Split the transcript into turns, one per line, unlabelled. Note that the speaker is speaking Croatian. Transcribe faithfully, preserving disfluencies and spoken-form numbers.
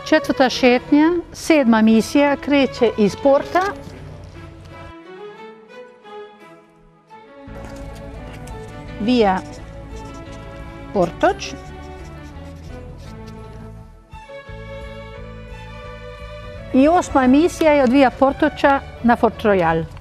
Četvrta šetnja, sedma misija, kreće iz porta. Via Portoč. I osma misija je od Via Portoča na Fort Royal.